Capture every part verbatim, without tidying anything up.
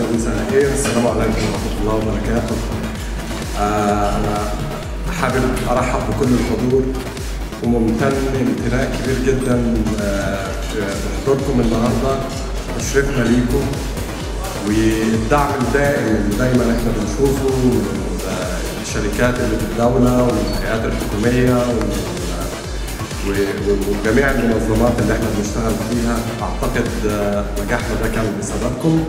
مساء الخير، السلام عليكم ورحمة الله وبركاته. آه أنا حابب أرحب بكل الحضور وممتن امتناء كبير جدا آه بحضوركم النهارده، تشريفنا ليكم والدعم الدائم اللي دايما احنا بنشوفه من الشركات اللي في الدولة والهيئات الحكومية وجميع المنظمات اللي احنا بنشتغل فيها. اعتقد نجاحنا ده كان بسببكم.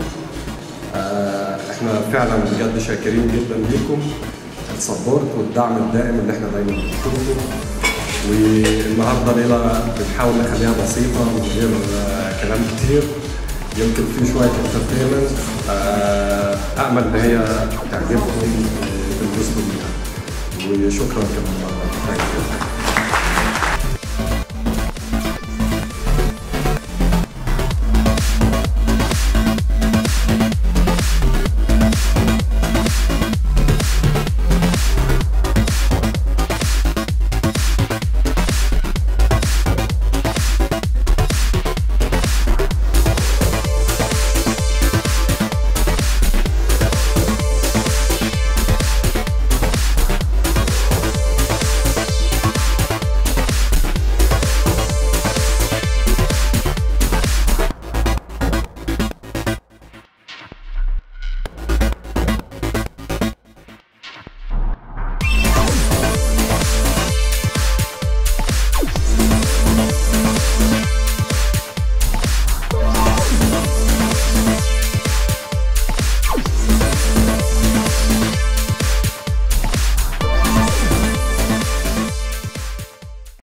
احنا فعلا بجد شاكرين جدا ليكم السبورت والدعم الدائم اللي احنا دايما بنشوفه. والنهارده ليله بنحاول نخليها بسيطه من غير كلام كتير، يمكن في شويه انترتينمنت. امل ان هي تعجبكم وتنبسطوا بيها، وشكرا كمان مره.